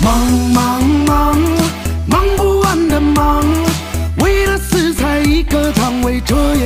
忙不完的忙，为了四菜一个汤，为这